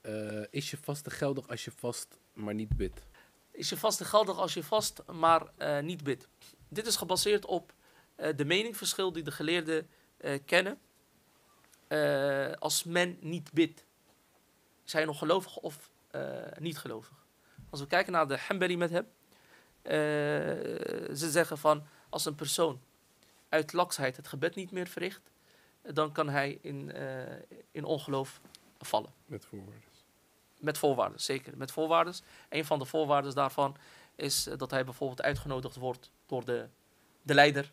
Is je vaste geldig als je vast, maar niet bidt? Is je vaste geldig als je vast, maar niet bidt? Dit is gebaseerd op de meningsverschil die de geleerden kennen. Als men niet bidt, zijn je nog gelovig of niet gelovig? Als we kijken naar de Hanbali met hem, ze zeggen van als een persoon uit laksheid het gebed niet meer verricht, dan kan hij in ongeloof vallen. Met voorwaarden. Met voorwaarden, zeker. Met voorwaarden. Een van de voorwaarden daarvan is dat hij bijvoorbeeld uitgenodigd wordt door de leider.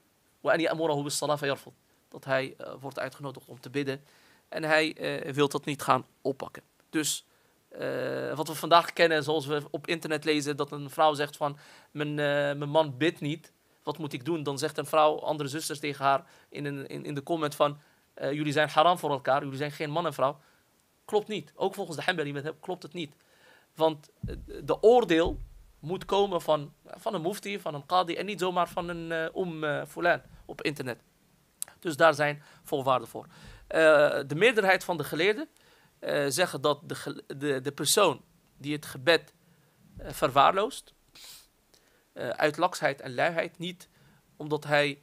Dat hij wordt uitgenodigd om te bidden. En hij wil dat niet gaan oppakken. Dus wat we vandaag kennen, zoals we op internet lezen, dat een vrouw zegt van mijn man bidt niet. Wat moet ik doen? Dan zegt een vrouw, andere zusters tegen haar in de comment van jullie zijn haram voor elkaar, jullie zijn geen man en vrouw. Klopt niet. Ook volgens de Hanbali met hem klopt het niet. Want de oordeel moet komen van een mufti, van een qadi en niet zomaar van een fulan op internet. Dus daar zijn voorwaarden voor. De meerderheid van de geleerden zeggen dat de persoon die het gebed verwaarloost, uit laksheid en luiheid, niet omdat hij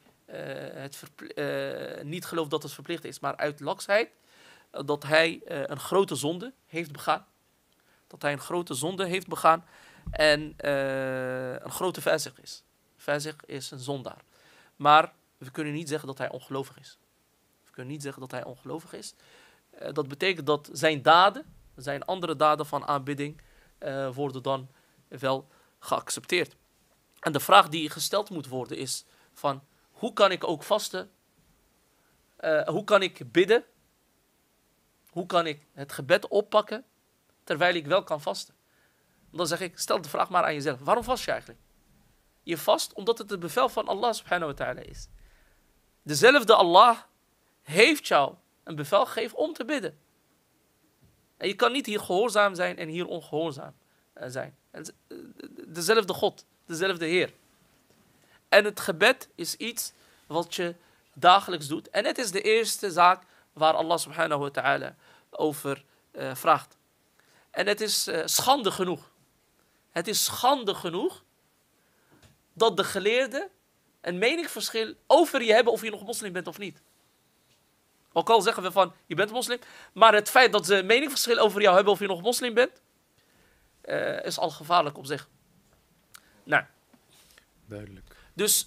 niet gelooft dat het verplicht is, maar uit laksheid, dat hij een grote zonde heeft begaan. Dat hij een grote zonde heeft begaan en een grote fasiq is. Fasiq is een zondaar. Maar we kunnen niet zeggen dat hij ongelovig is. We kunnen niet zeggen dat hij ongelovig is. Dat betekent dat zijn daden, zijn andere daden van aanbidding, worden dan wel geaccepteerd. En de vraag die gesteld moet worden is van, hoe kan ik ook vasten? Hoe kan ik bidden? Hoe kan ik het gebed oppakken terwijl ik wel kan vasten? Dan zeg ik, stel de vraag maar aan jezelf. Waarom vast je eigenlijk? Je vast omdat het het bevel van Allah subhanahu wa ta'ala is. Dezelfde Allah heeft jou een bevel gegeven om te bidden. En je kan niet hier gehoorzaam zijn en hier ongehoorzaam zijn. Dezelfde God, dezelfde Heer. En het gebed is iets wat je dagelijks doet. En het is de eerste zaak waar Allah subhanahu wa ta'ala over vraagt. En het is schande genoeg. Het is schande genoeg dat de geleerden een meningsverschil over je hebben of je nog moslim bent of niet. Ook al zeggen we van, je bent moslim, maar het feit dat ze een meningsverschil over jou hebben of je nog moslim bent, is al gevaarlijk op zich. Nou. Duidelijk. Dus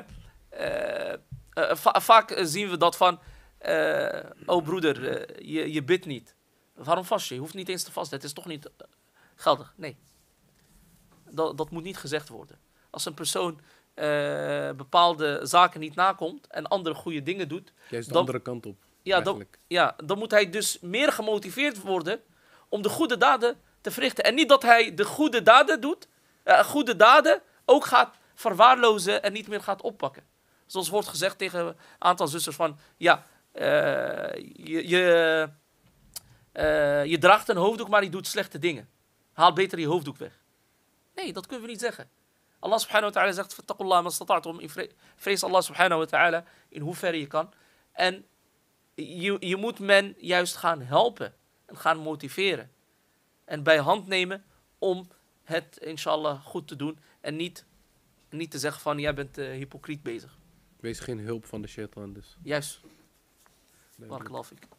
vaak zien we dat van, oh broeder, je bidt niet. Waarom vast je? Je hoeft niet eens te vasten. Het is toch niet geldig? Nee. Dat moet niet gezegd worden. Als een persoon bepaalde zaken niet nakomt en andere goede dingen doet. Juist de andere kant op. Dan moet hij dus meer gemotiveerd worden om de goede daden te verrichten. En niet dat hij de goede daden doet, goede daden ook gaat verwaarlozen en niet meer gaat oppakken. Zoals wordt gezegd tegen een aantal zusters van, ja, je draagt een hoofddoek, maar je doet slechte dingen. Haal beter je hoofddoek weg. Nee, dat kunnen we niet zeggen. Allah subhanahu wa ta'ala zegt, fattaqullah ma stata'tum, vrees Allah subhanahu wa ta'ala in hoeverre je kan. En je moet men juist gaan helpen en gaan motiveren. En bij hand nemen om het inshallah goed te doen. En niet te zeggen van, jij bent hypocriet bezig. Wees geen hulp van de shaitan dus. Juist. Barakallahu fik.